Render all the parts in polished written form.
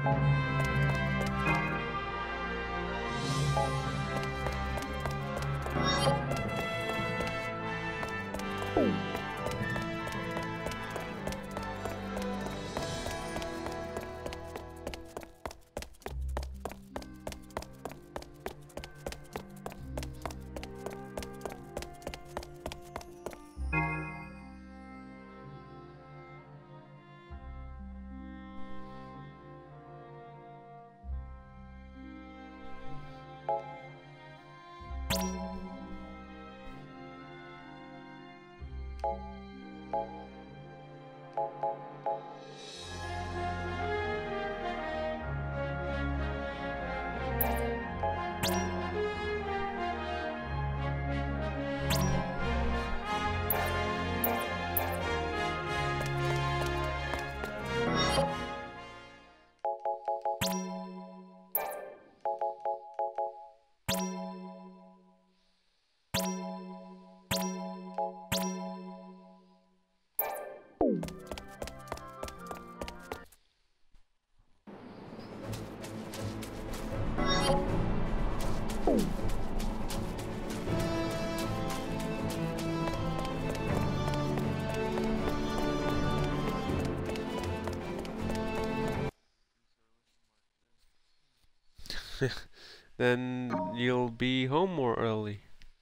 Then you'll be home more early.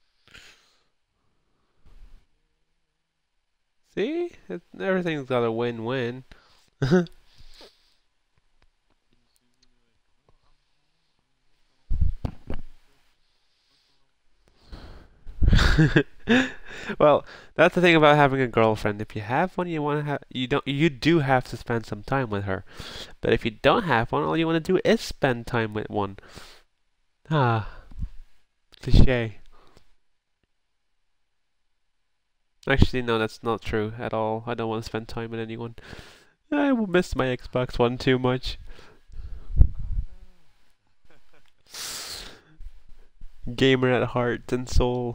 See? Everything's got a win-win. Well, that's the thing about having a girlfriend. If you have one, you do have to spend some time with her. But if you don't have one, all you want to do is spend time with one. Ah, cliche. Actually, no, that's not true at all. I don't want to spend time with anyone. I will miss my Xbox One too much. Gamer at heart and soul.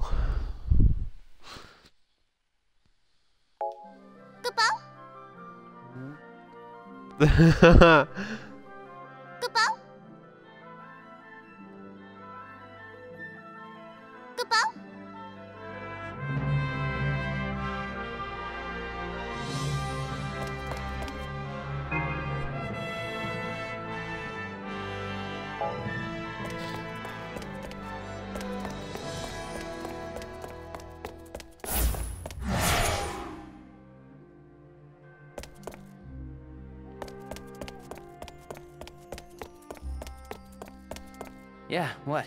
Yeah, what?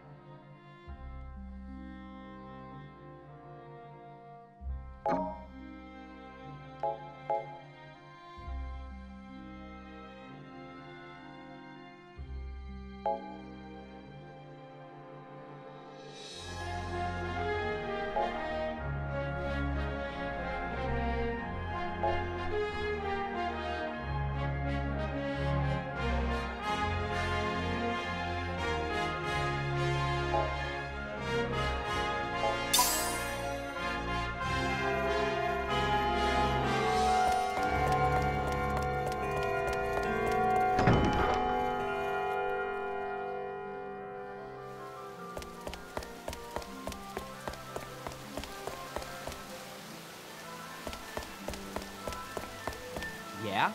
Yeah?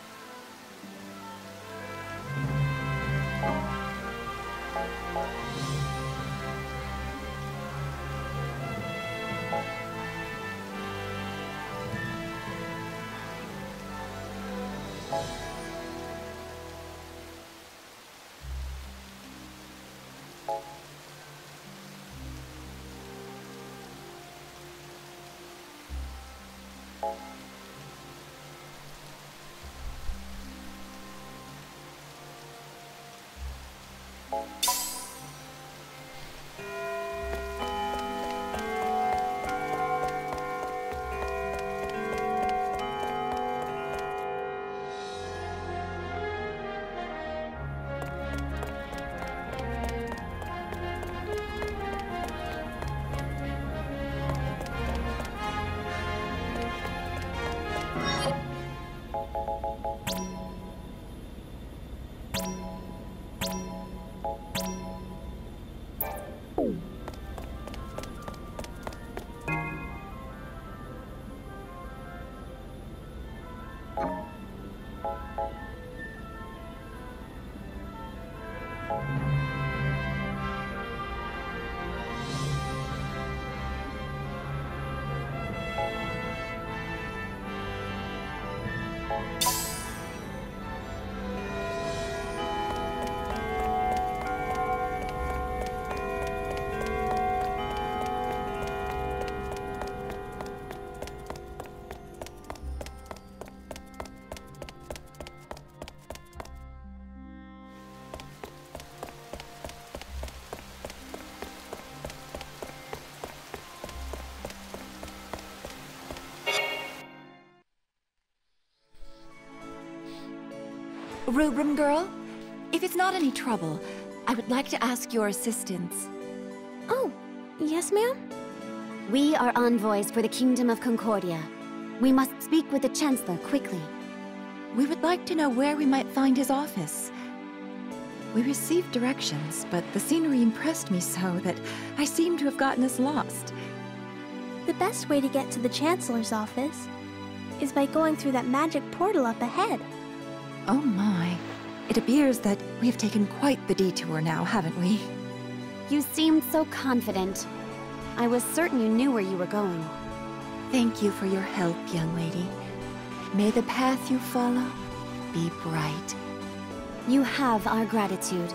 Rubrum girl, if it's not any trouble, I would like to ask your assistance. Oh, yes, ma'am? We are envoys for the Kingdom of Concordia. We must speak with the Chancellor quickly. We would like to know where we might find his office. We received directions, but the scenery impressed me so that I seem to have gotten us lost. The best way to get to the Chancellor's office is by going through that magic portal up ahead. Oh my. It appears that we have taken quite the detour now, haven't we? You seemed so confident. I was certain you knew where you were going. Thank you for your help, young lady. May the path you follow be bright. You have our gratitude.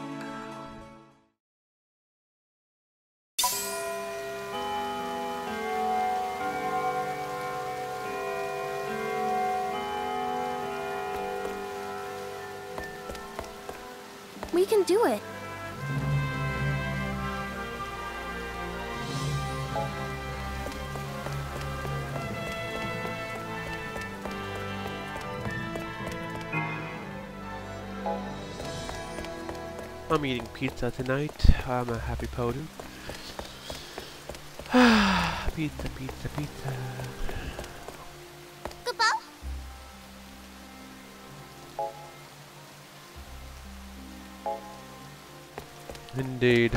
We can do it. I'm eating pizza tonight. I'm a happy podent. Pizza, pizza, pizza. Indeed.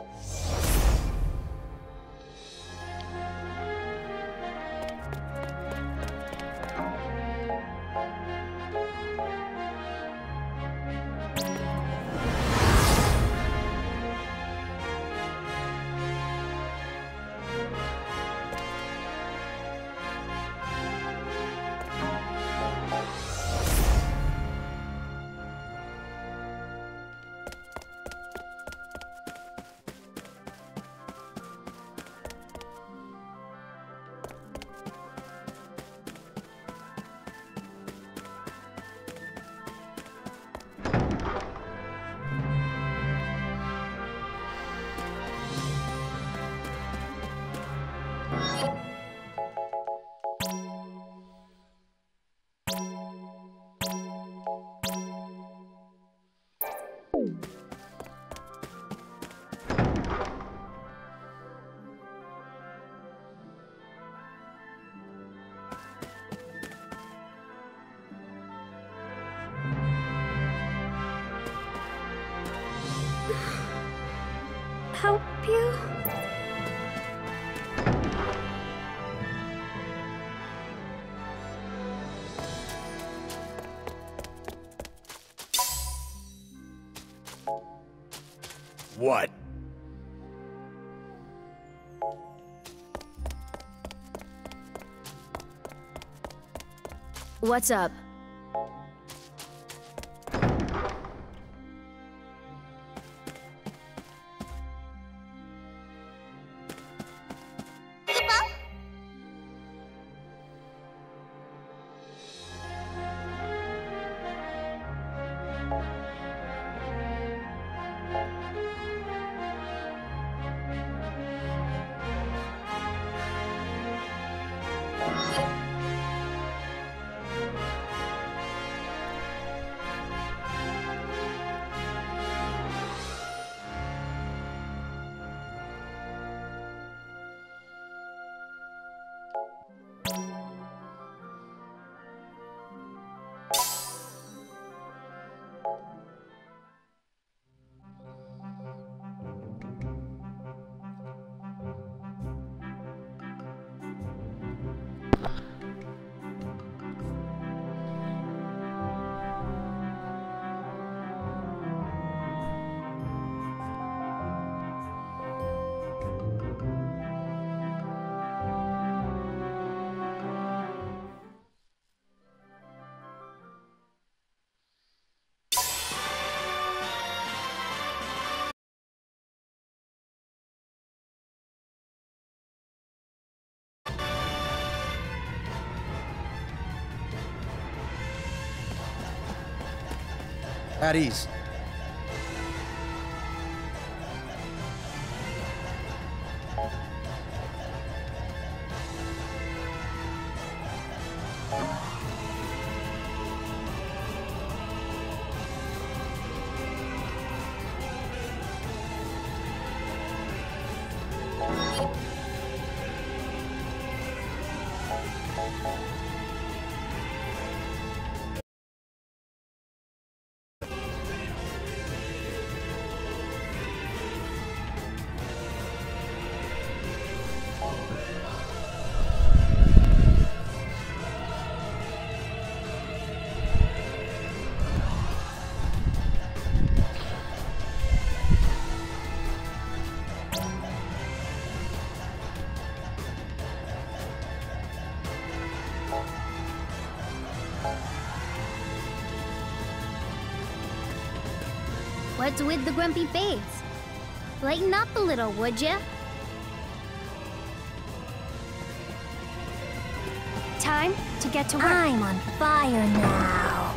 Help you? What? What's up? At ease. What's with the grumpy face? Lighten up a little, would ya? Time to get to work. I'm on fire now.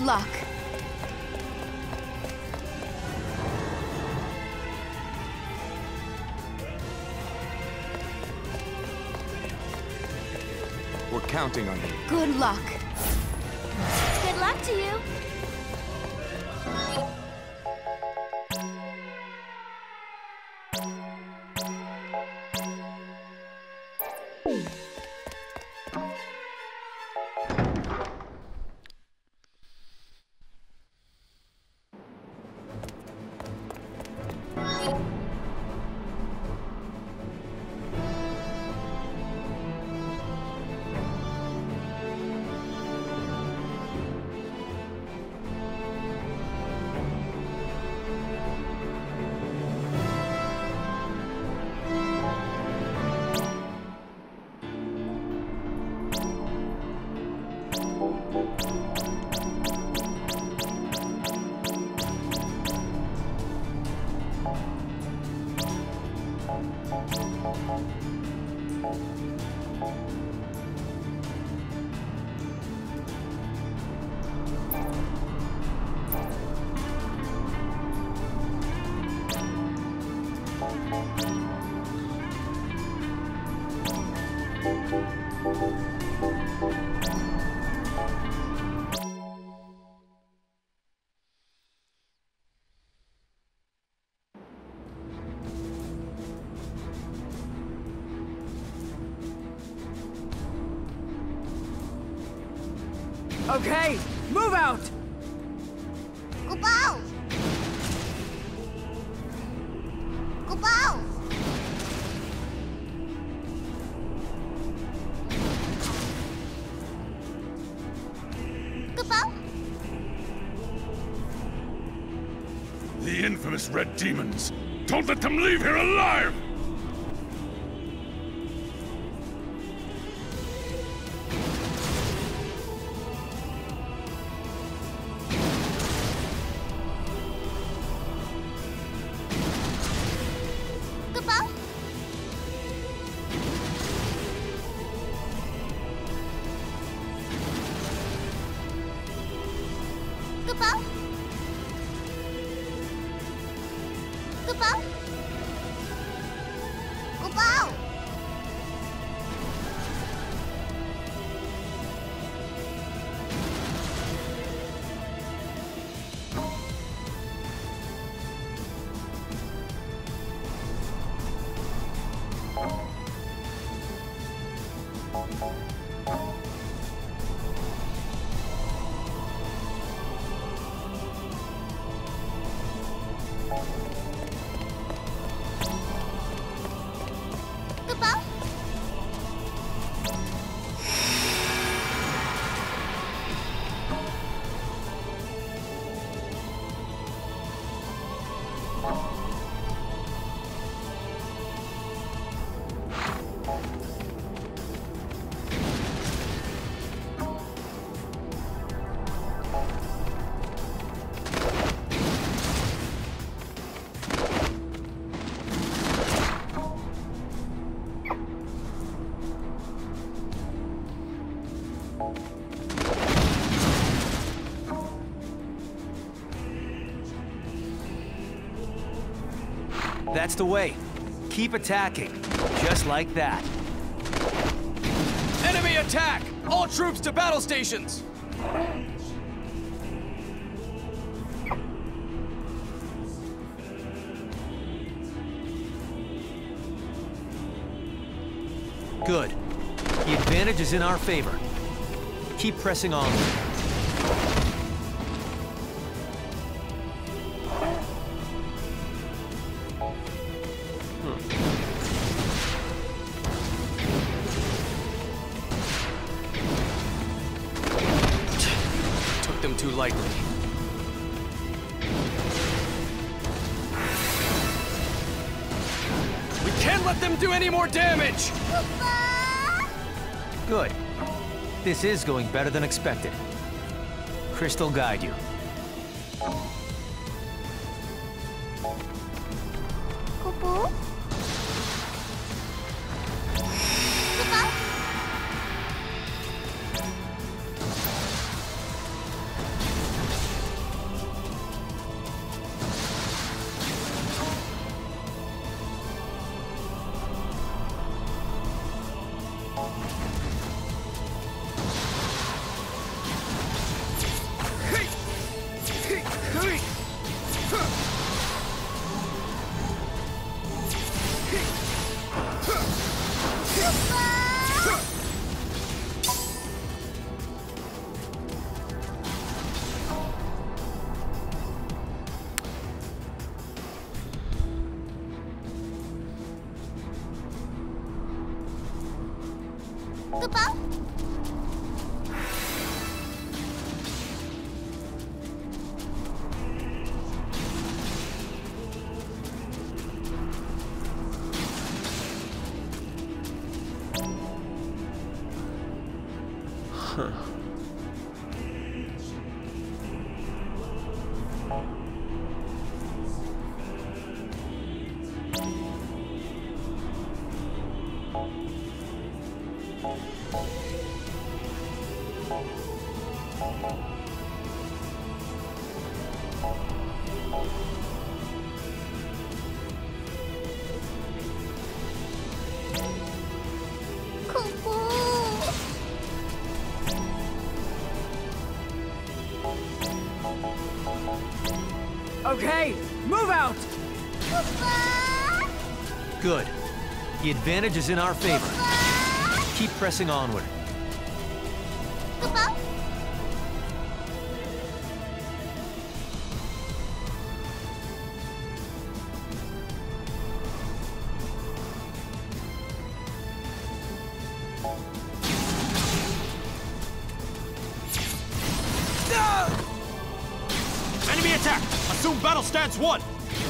Good luck. We're counting on you. Good luck. Good luck to you. Okay, move out! Gubao! Gubao! Gubao? The infamous red demons! Don't let them leave here alive! Gubao? Gubao? Gubao? Gubao? Gubao? That's the way. Keep attacking. Just like that. Enemy attack! All troops to battle stations! Good. The advantage is in our favor. Keep pressing on. Took them too lightly. We can't let them do any more damage! Good. This is going better than expected. Crystal guide you. Gubao? Gubao? Kupo? Huh. Okay, move out! Good. The advantage is in our favor. Keep pressing onward. Kupo? Enemy attack! Assume battle stance 1!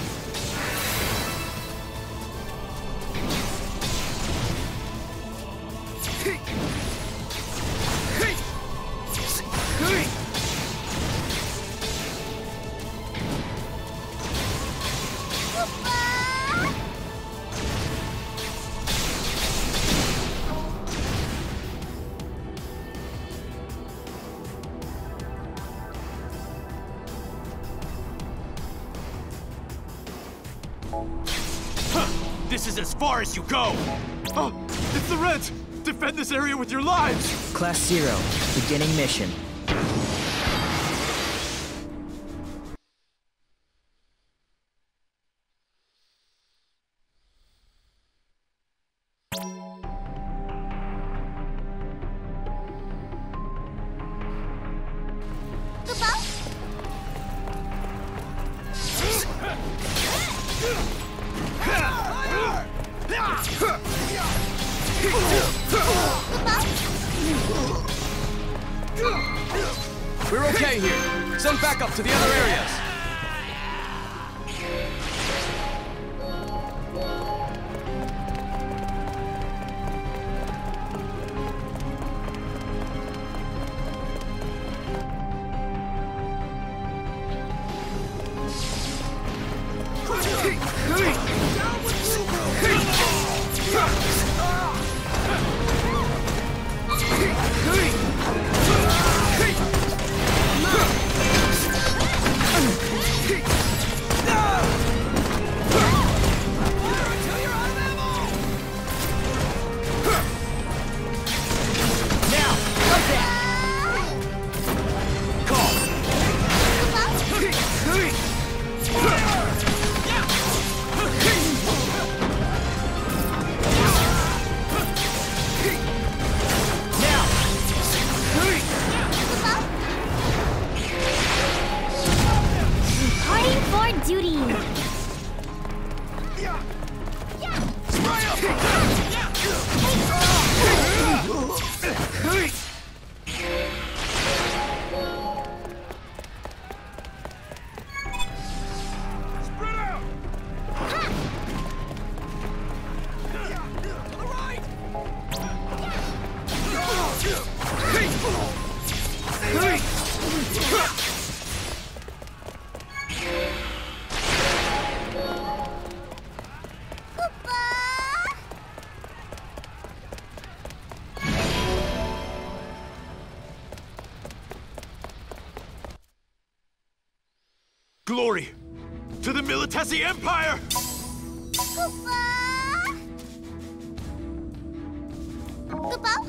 This is as far as you go! Oh, it's the Reds! Defend this area with your lives! Class 0, beginning mission. We're okay here. Send backup to the other areas. Glory to the Militesi Empire! Kupo?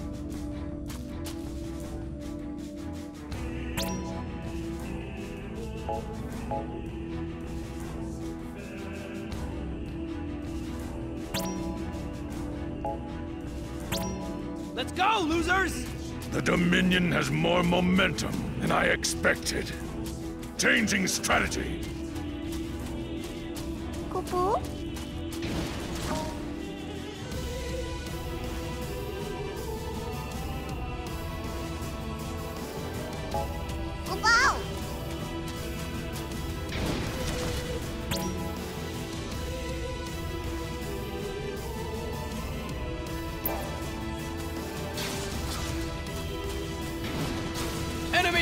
Let's go, losers! The Dominion has more momentum than I expected. Changing strategy.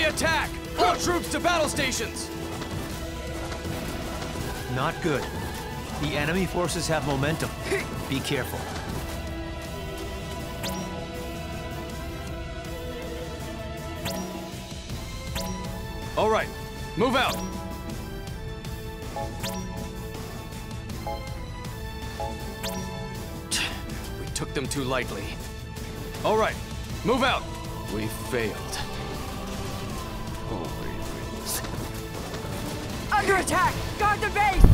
Enemy attack! All troops to battle stations! Not good. The enemy forces have momentum. Be careful. All right, move out! We took them too lightly. All right, move out! We failed. Under attack! Guard the base!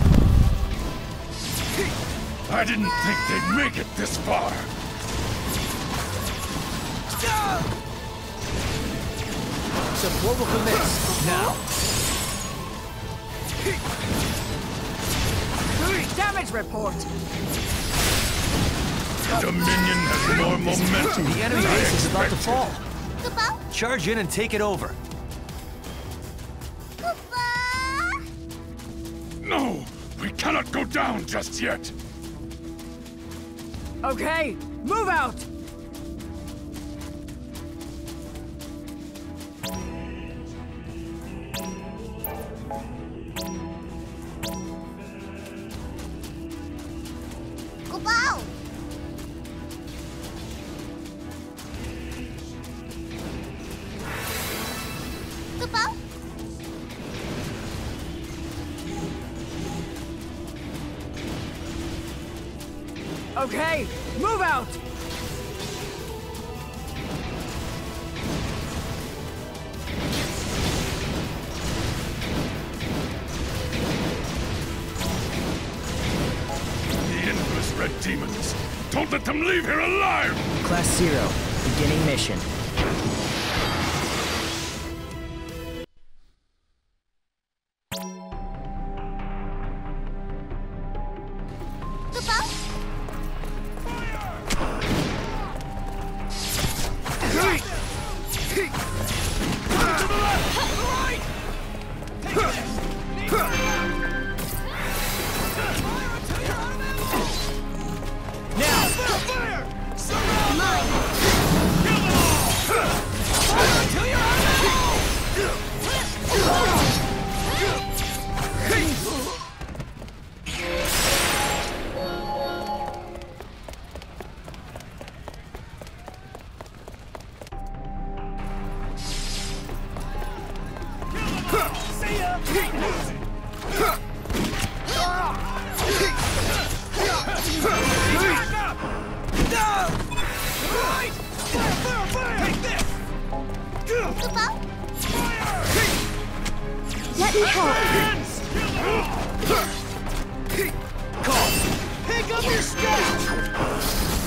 I didn't think they'd make it this far. Support will commence now. Damage report! Dominion has more momentum. The enemy than I base is about to fall. Koopa? Charge in and take it over. Koopa? No! We cannot go down just yet! Okay, move out! Koopa! Koopa? Okay, move out! The infamous Red Demons! Don't let them leave here alive! Class 0, beginning mission. Koopa? Let me help. Pick up your staff!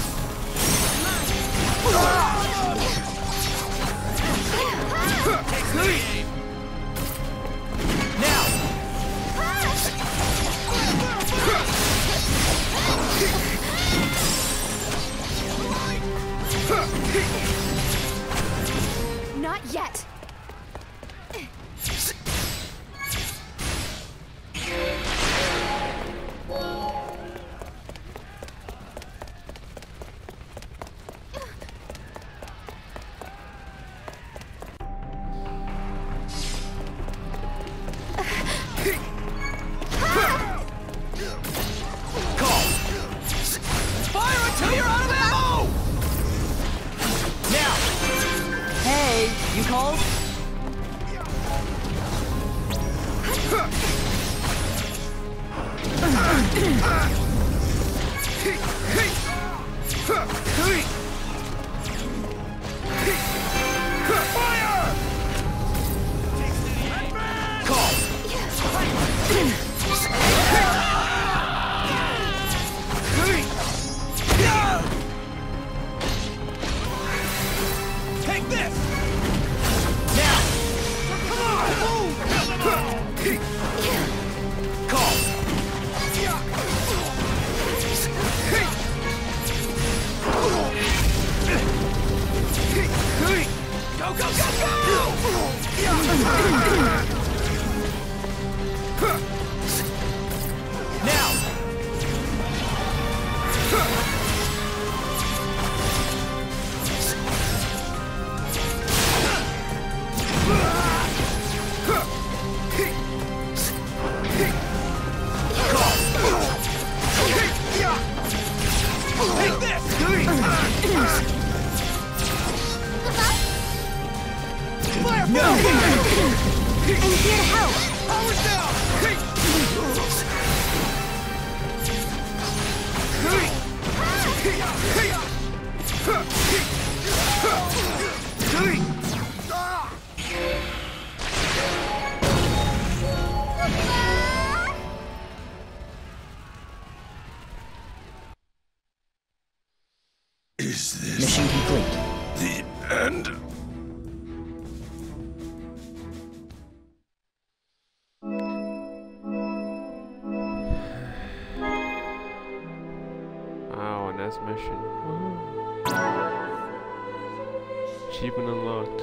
Not yet. You called? Take this! Go, go, go, go! Last mission. Achievement unlocked.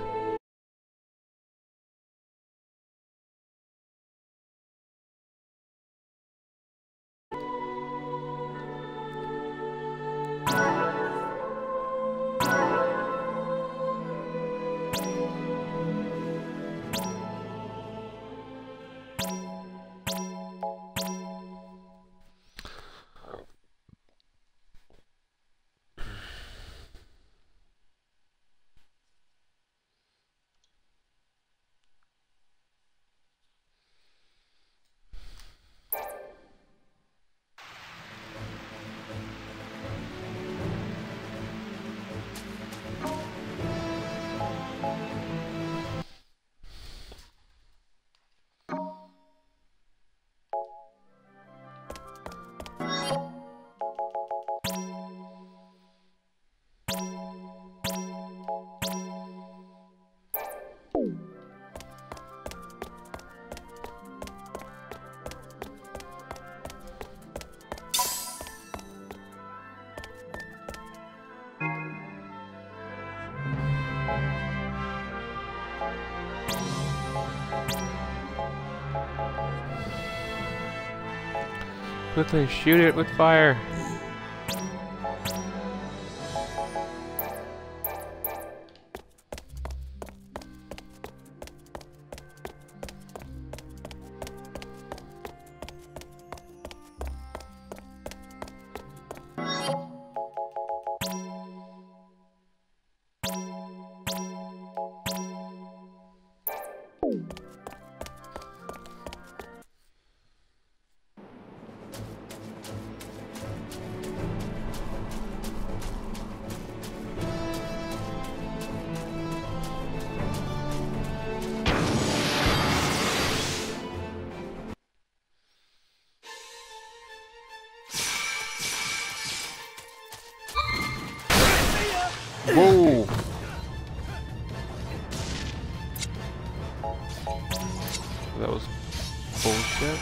Quickly shoot it with fire. Whoa! That was bullshit.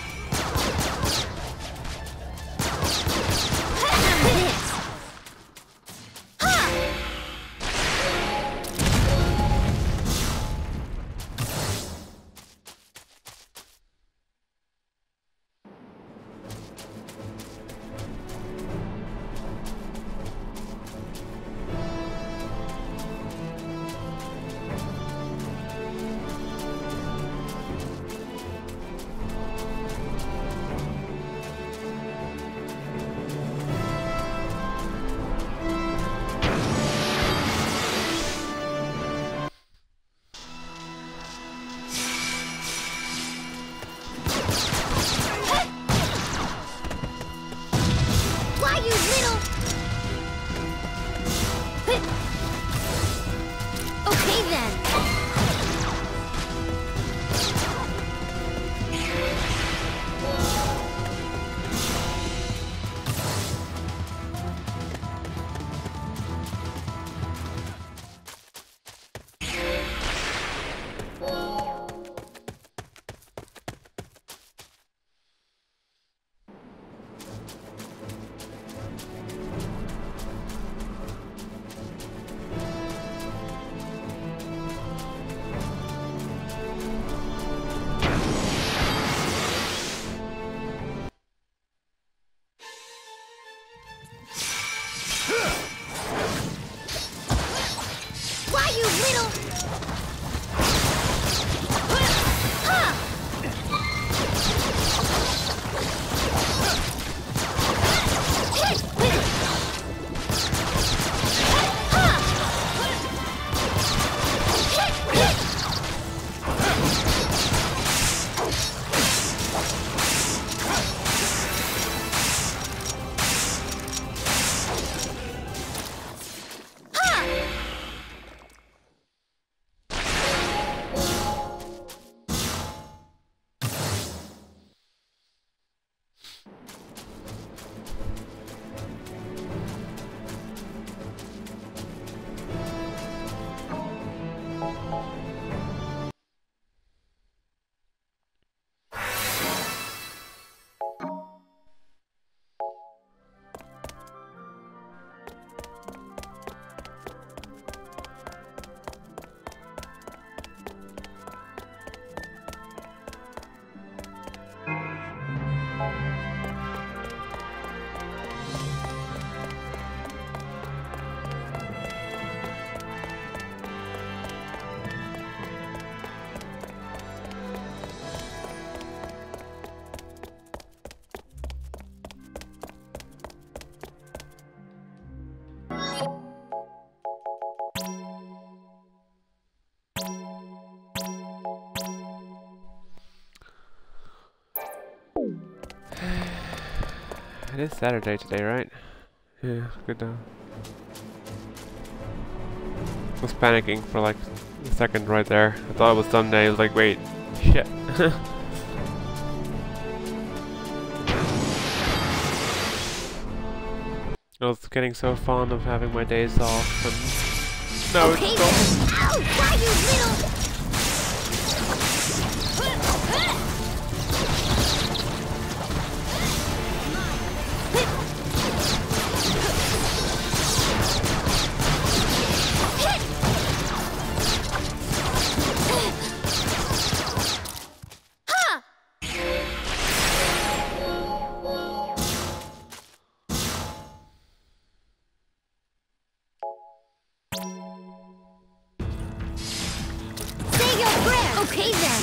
It is Saturday today, right? Yeah, good now. I was panicking for like a second right there. I thought it was Sunday. I was like, wait, shit. I was getting so fond of having my days off, and now okay, it's gone. Ow! Why, you little... Okay then.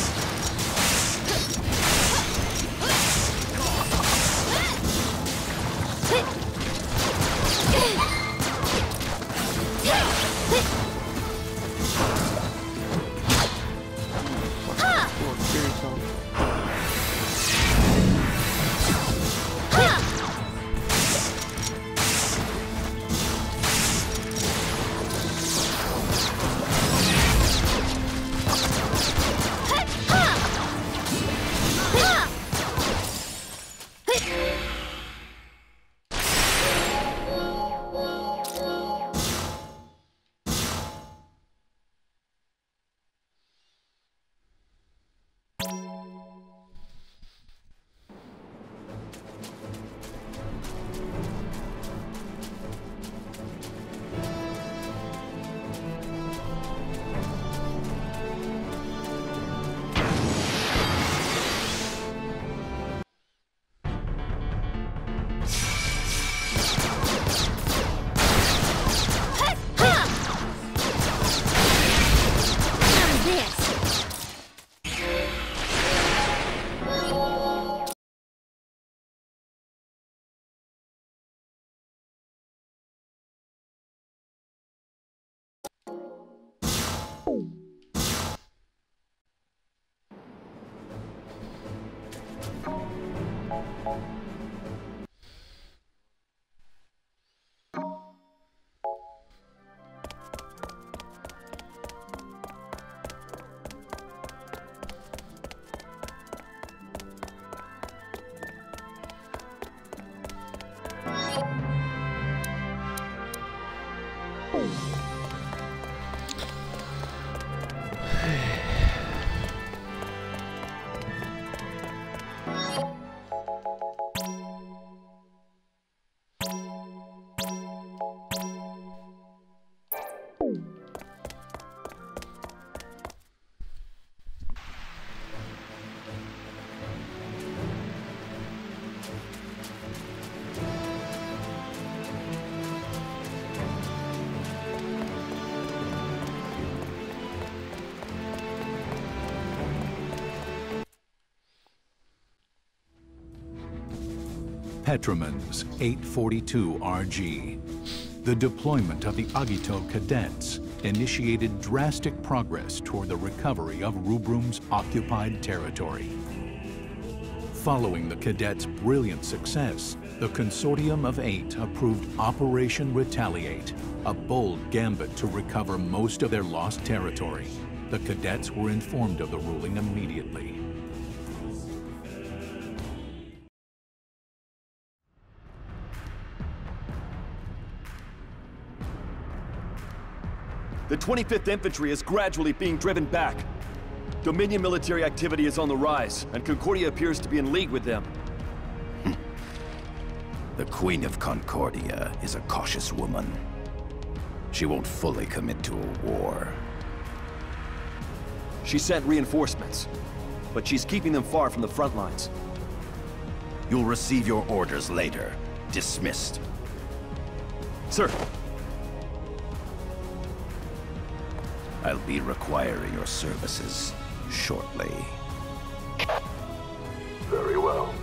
Petromans 842 RG. The deployment of the Agito cadets initiated drastic progress toward the recovery of Rubrum's occupied territory. Following the cadets' brilliant success, the Consortium of 8 approved Operation Retaliate, a bold gambit to recover most of their lost territory. The cadets were informed of the ruling immediately. The 25th Infantry is gradually being driven back. Dominion military activity is on the rise, and Concordia appears to be in league with them. The Queen of Concordia is a cautious woman. She won't fully commit to a war. She sent reinforcements, but she's keeping them far from the front lines. You'll receive your orders later. Dismissed. Sir. I'll be requiring your services shortly. Very well.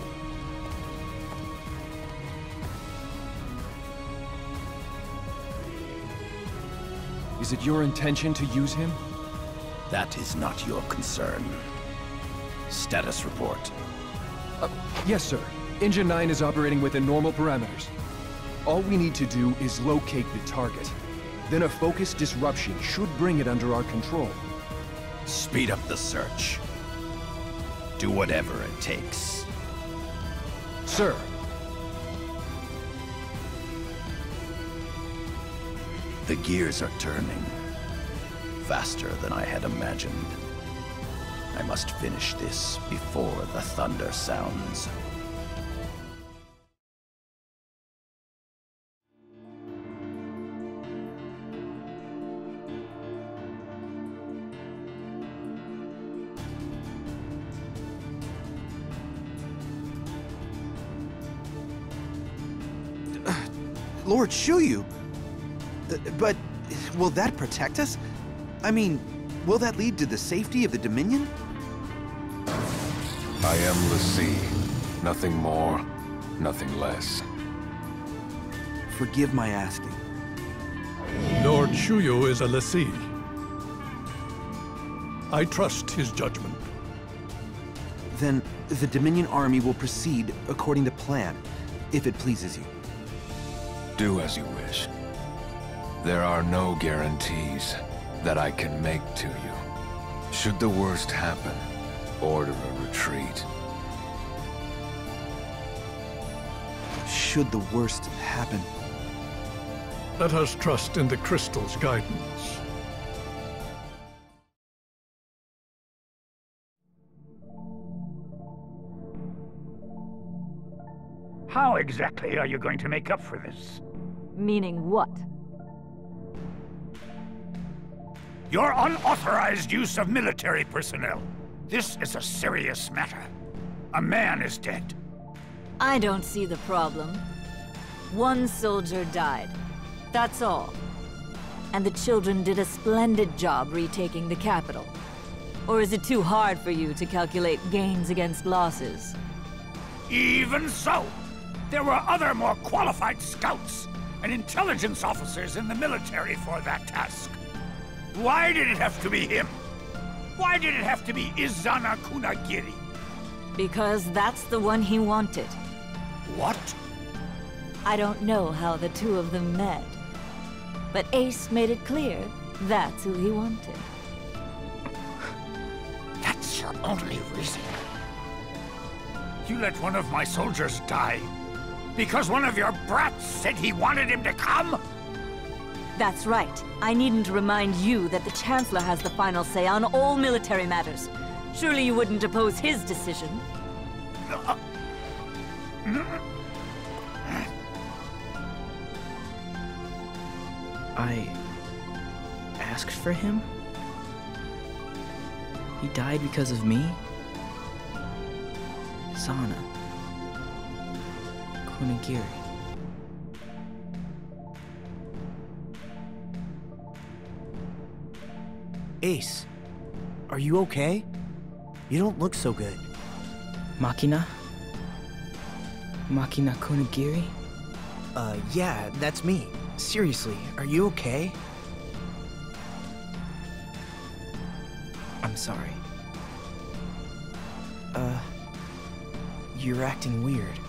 Is it your intention to use him? That is not your concern. Status report. Yes, sir. Engine 9 is operating within normal parameters. All we need to do is locate the target. Then a focus disruption should bring it under our control. Speed up the search. Do whatever it takes. Sir. The gears are turning. Faster than I had imagined. I must finish this before the thunder sounds. Lord Shuyu! But will that protect us? I mean, will that lead to the safety of the Dominion? I am l'Cie. Nothing more, nothing less. Forgive my asking. Lord Shuyu is a l'Cie. I trust his judgment. Then the Dominion army will proceed according to plan, if it pleases you. Do as you wish. There are no guarantees that I can make to you. Should the worst happen, order a retreat. Should the worst happen? Let us trust in the crystal's guidance. How exactly are you going to make up for this? Meaning what? Your unauthorized use of military personnel. This is a serious matter. A man is dead. I don't see the problem. One soldier died. That's all. And the children did a splendid job retaking the capital. Or is it too hard for you to calculate gains against losses? Even so, there were other more qualified scouts and intelligence officers in the military for that task. Why did it have to be him? Why did it have to be Izana Kunagiri? Because that's the one he wanted. What? I don't know how the two of them met, but Ace made it clear that's who he wanted. That's your only reason? You let one of my soldiers die because one of your brats said he wanted him to come? That's right. I needn't remind you that the Chancellor has the final say on all military matters. Surely you wouldn't oppose his decision? I asked for him? He died because of me? Sana. Kunagiri. Ace, are you okay? You don't look so good. Makina? Makina Kunagiri? Yeah, that's me. Seriously, are you okay? I'm sorry. You're acting weird.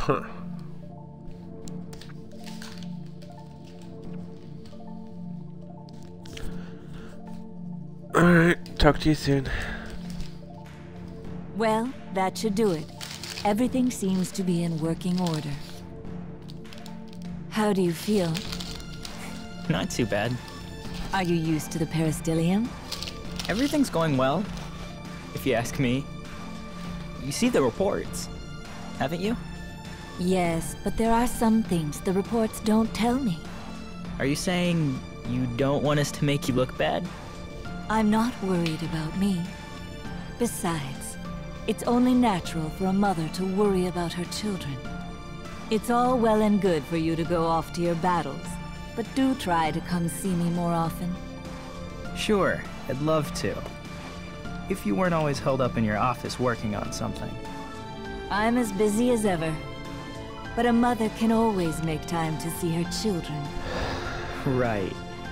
Huh. Alright, talk to you soon. Well, that should do it. Everything seems to be in working order. How do you feel? Not too bad. Are you used to the peristyllium? Everything's going well, if you ask me. You see the reports, haven't you? Yes, but there are some things the reports don't tell me. Are you saying you don't want us to make you look bad? I'm not worried about me. Besides, it's only natural for a mother to worry about her children. It's all well and good for you to go off to your battles, but do try to come see me more often. Sure, I'd love to. If you weren't always held up in your office working on something. I'm as busy as ever, but a mother can always make time to see her children. Right.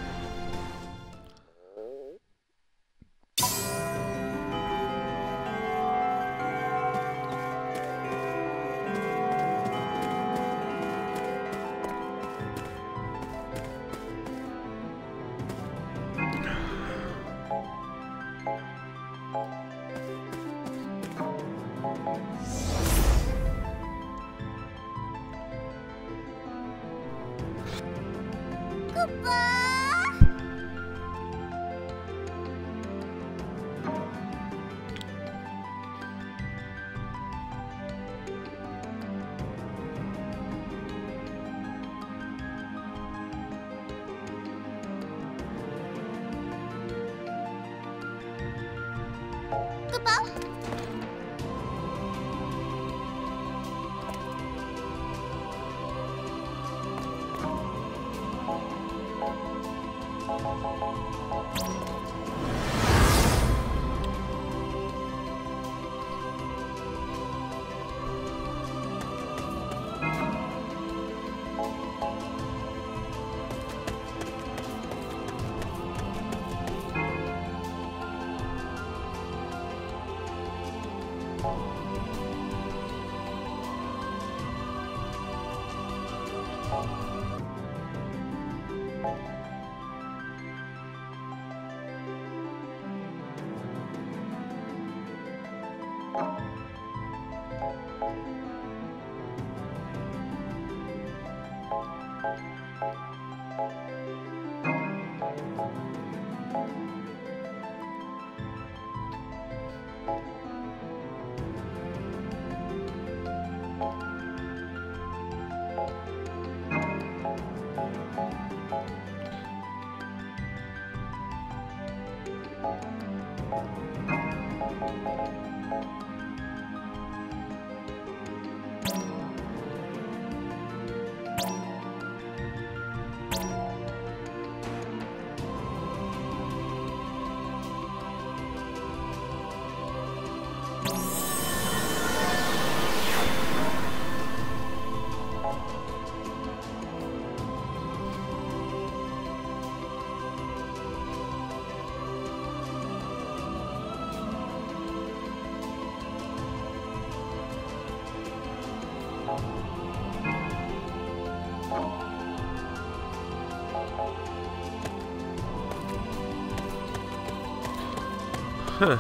Huh.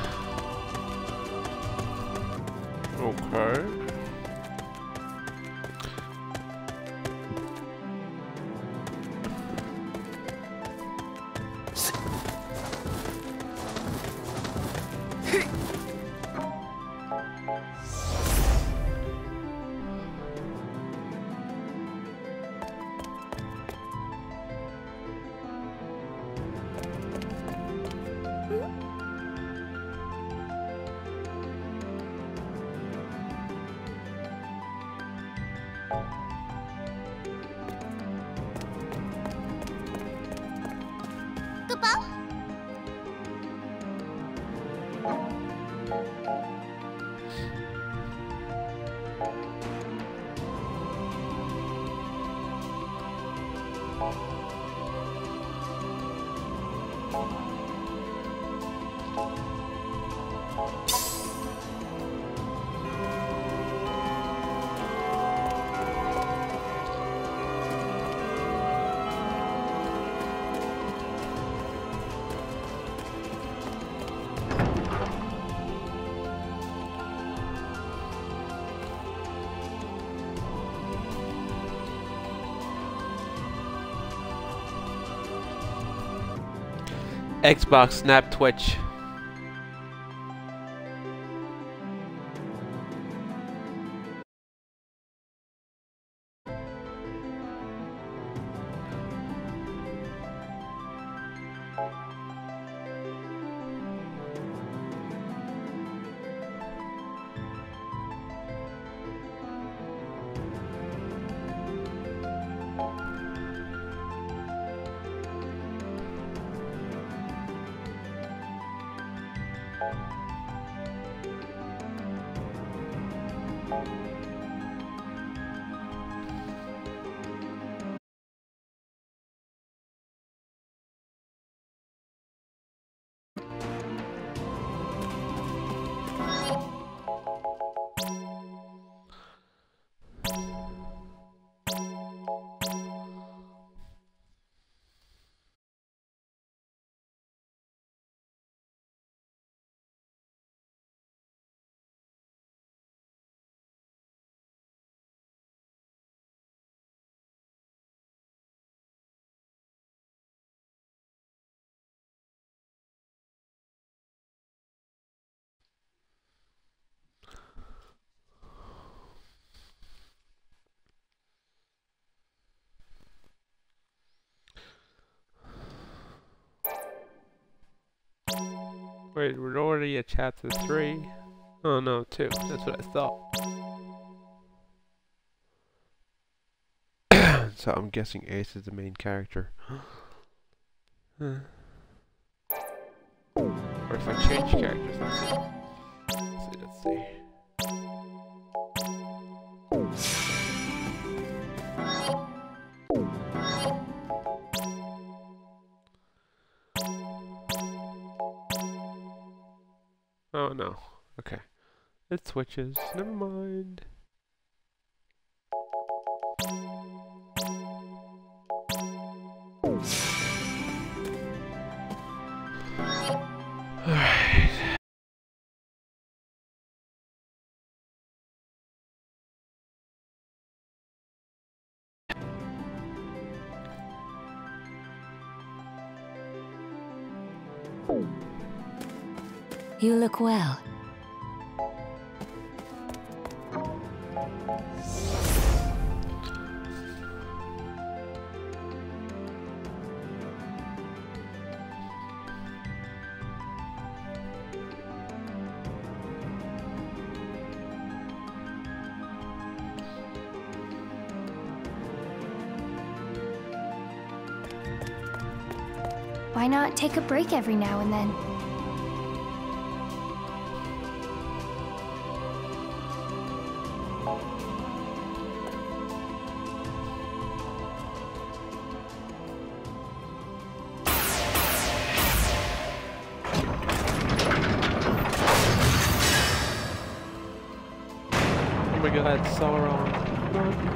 Okay. Xbox, Snap, Twitch. Wait, we're already at chapter 3. Oh no, 2. That's what I thought. So I'm guessing Ace is the main character. Or if I change characters, let's see. Let's see. Oh no. Okay. It switches. Never mind. Alright. You look well. Why not take a break every now and then? Oh my god, Sauron. Run.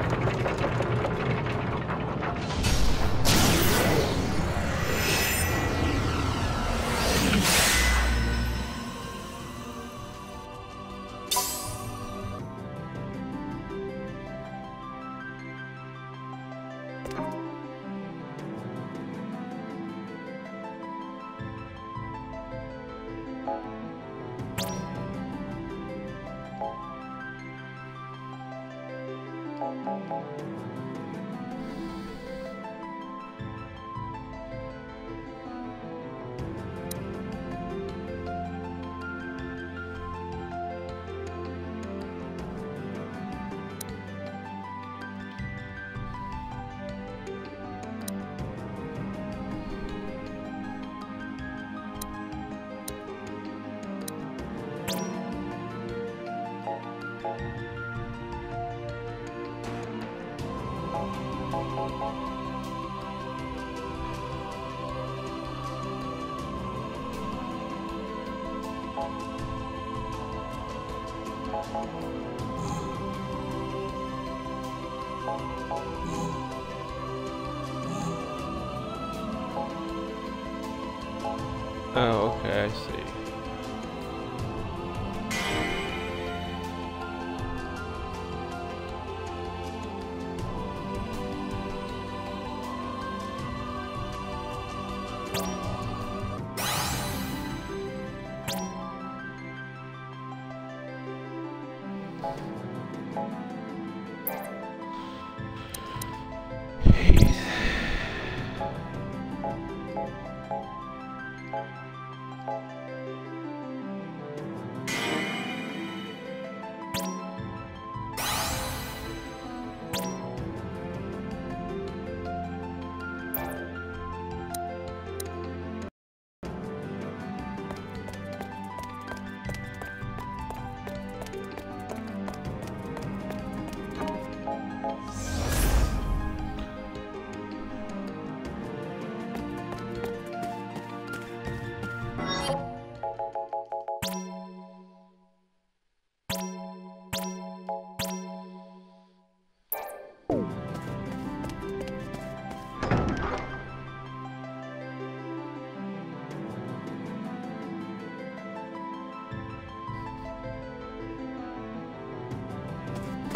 Oh, okay, I see.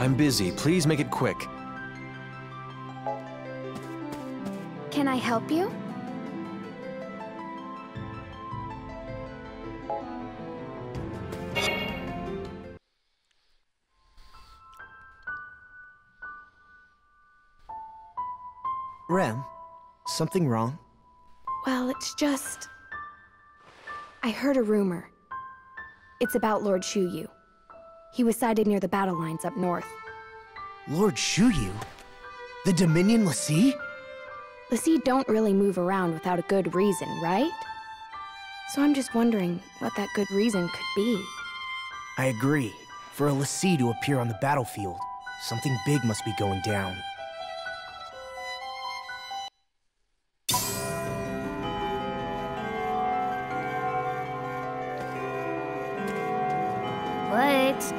I'm busy. Please make it quick. Can I help you? Rem, something wrong? Well, it's just... I heard a rumor. It's about Lord Shuyu. He was sighted near the battle lines up north. Lord Shuyu? The Dominion l'Cie? l'Cie don't really move around without a good reason, right? So I'm just wondering what that good reason could be. I agree. For a l'Cie to appear on the battlefield, something big must be going down. What?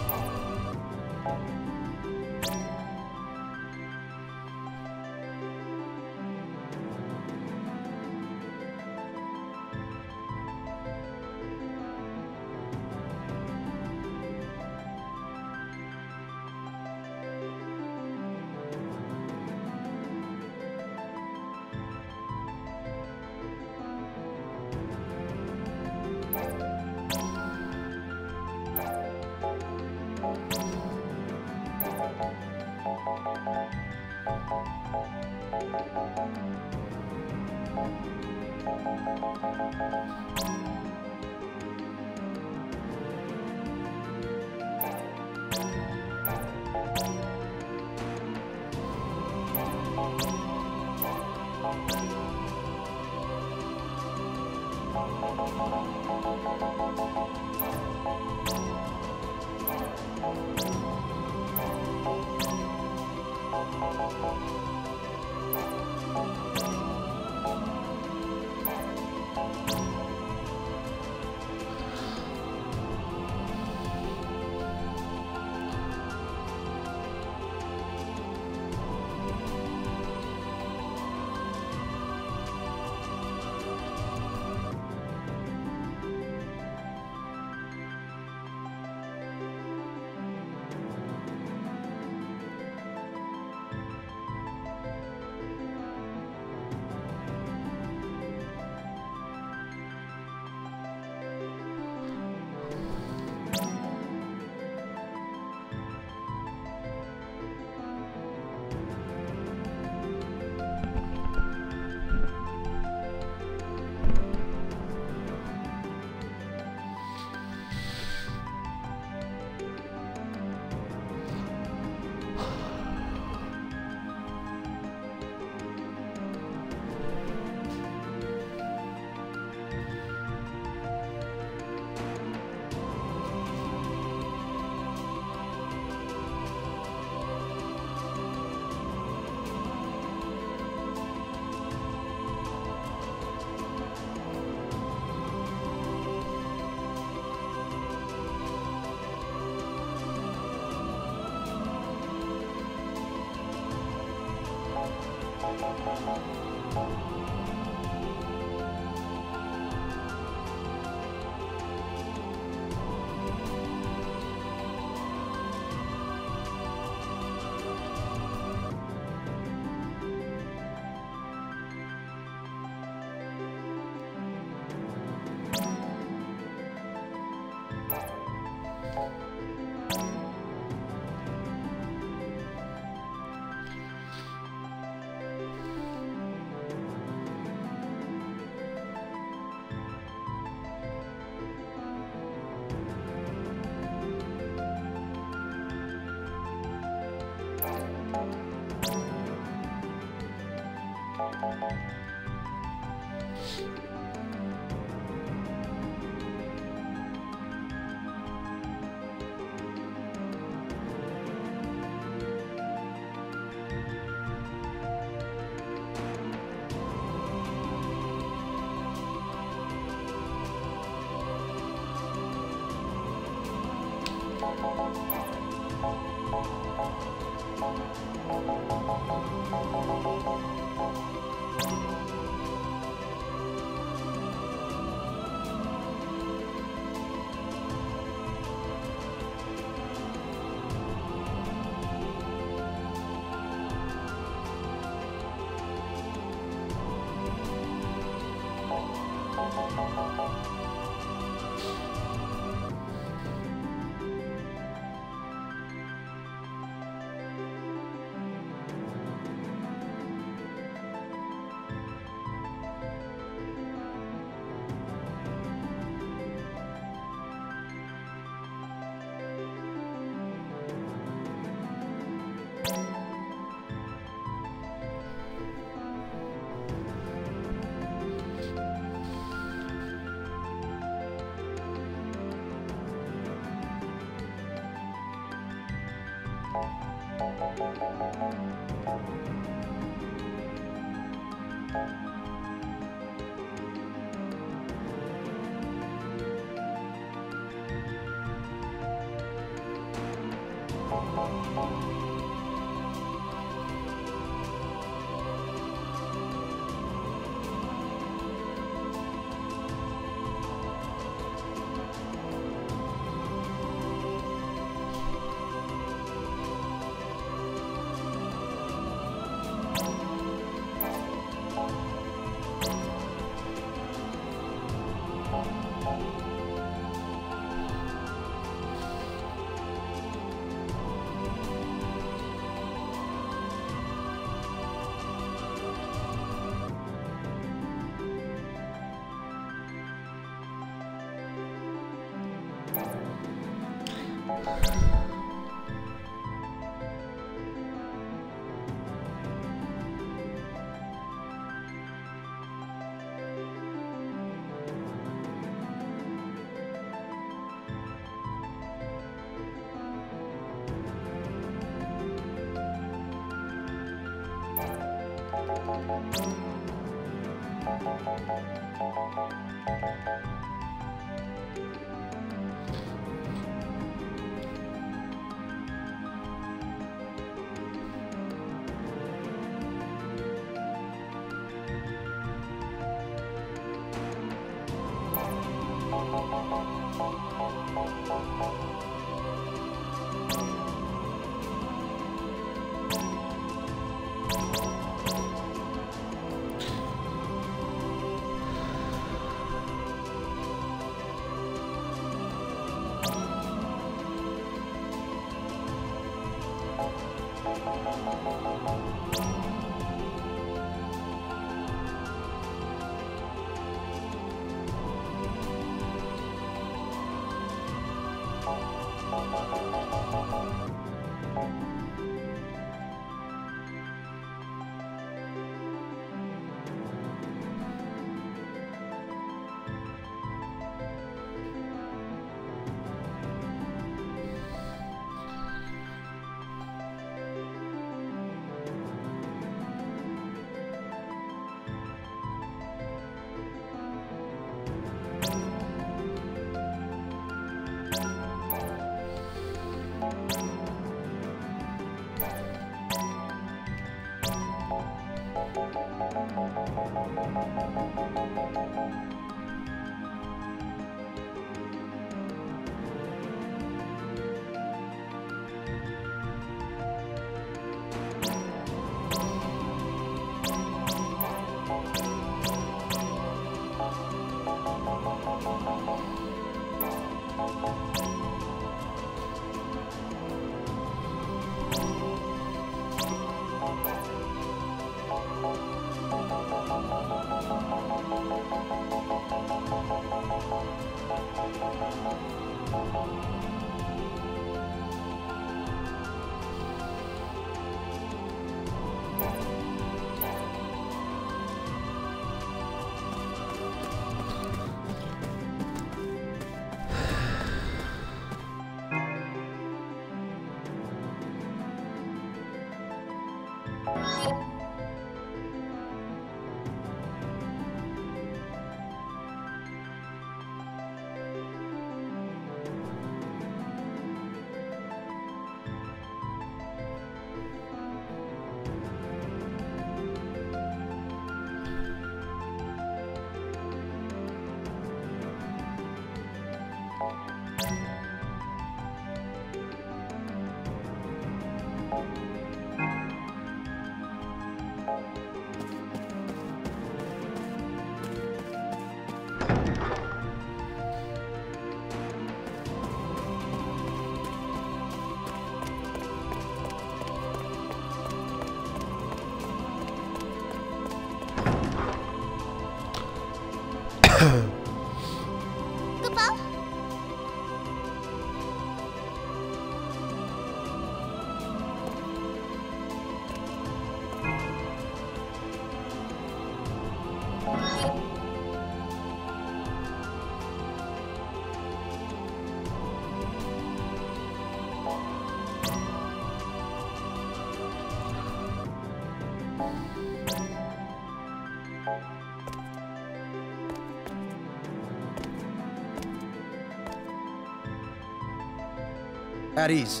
At ease.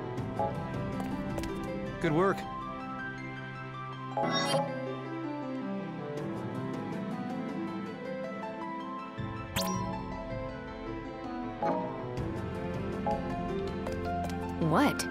Good work. What?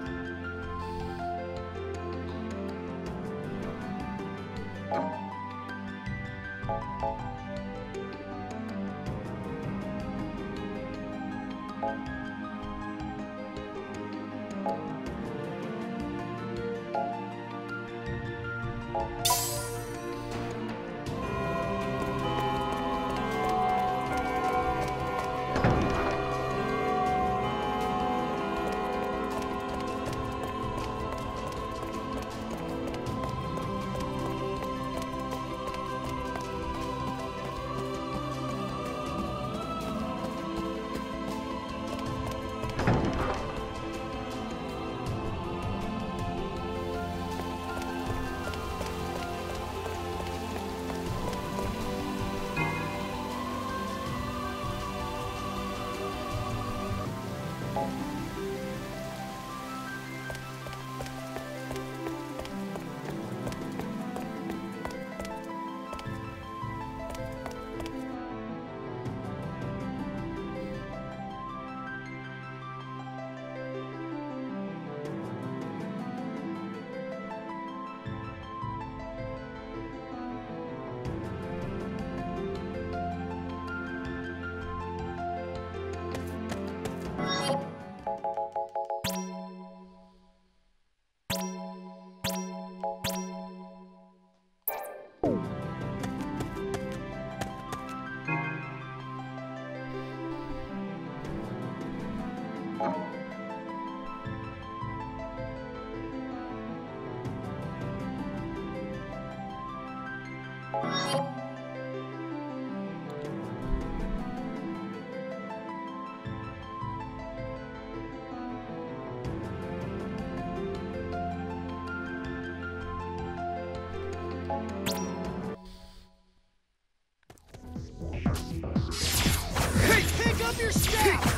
Pick up your staff!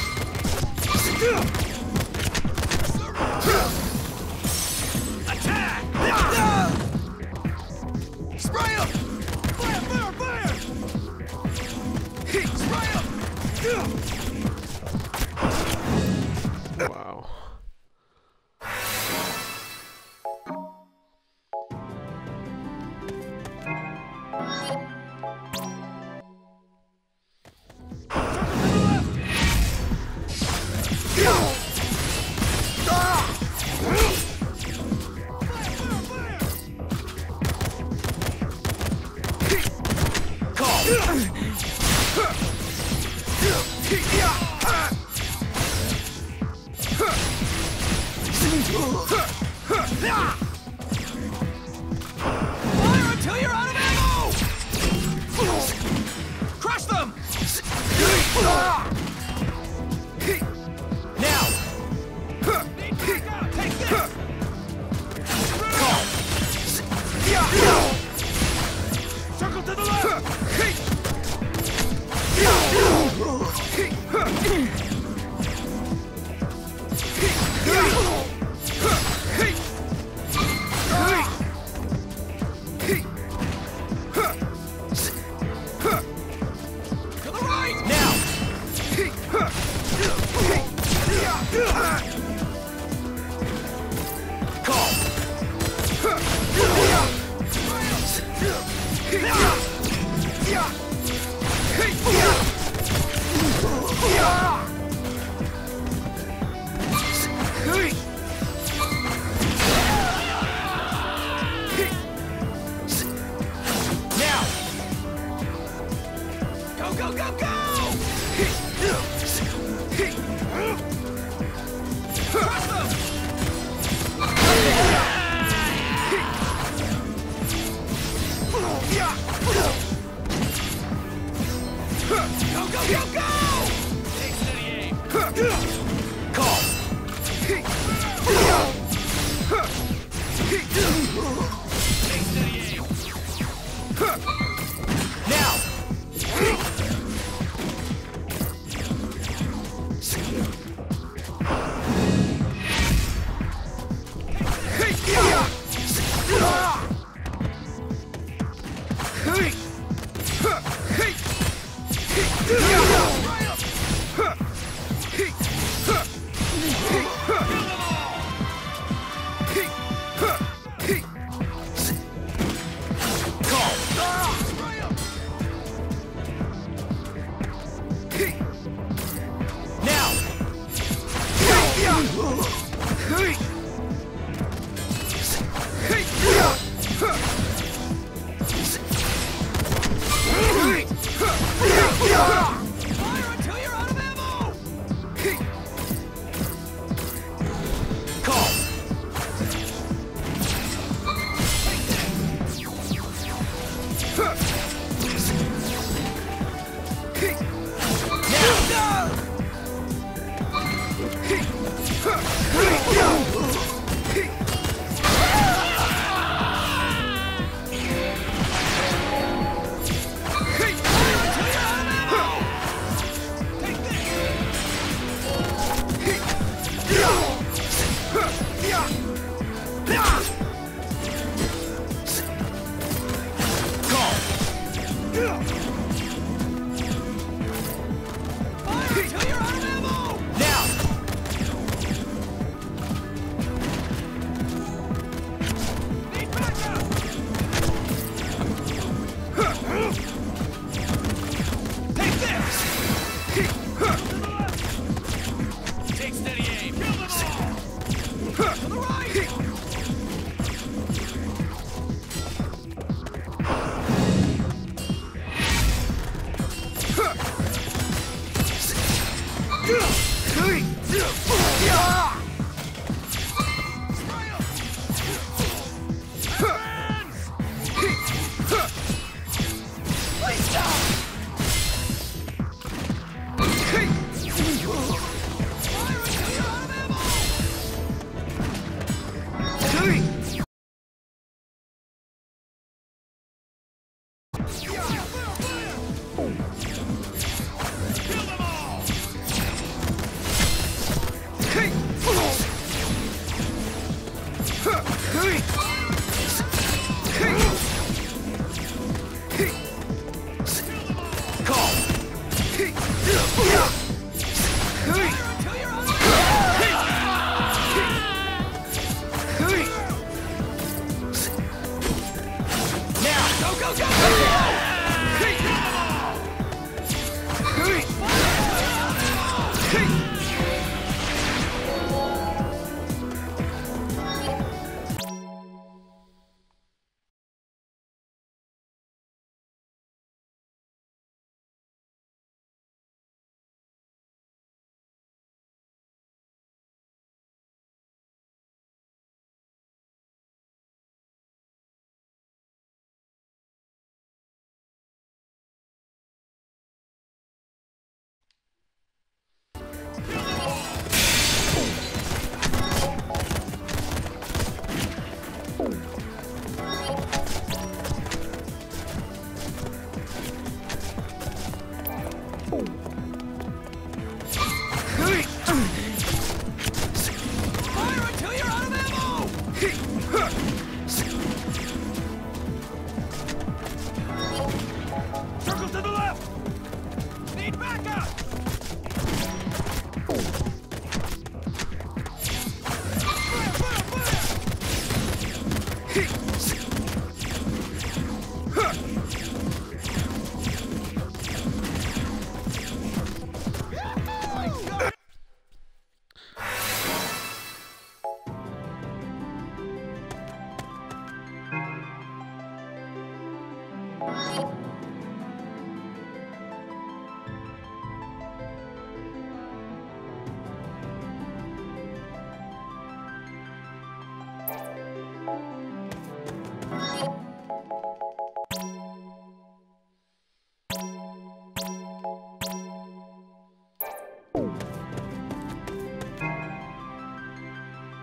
Attack! Spray him! Fire, fire, fire! Spray him! Wow. Fire until you're out of ammo! Crush them! Now! Take this! Circle to the left! To the right! Now! Call. Now!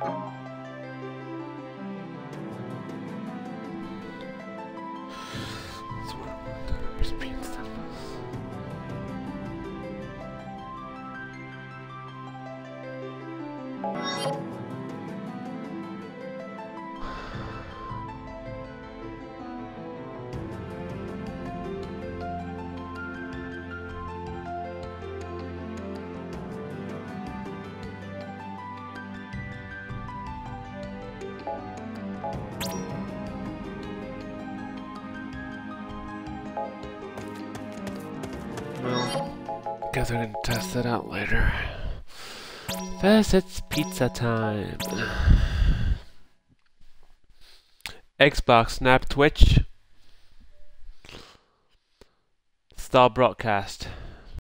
Guess we're gonna test it out later. First, it's pizza time. Xbox, Snap, Twitch. Stall broadcast.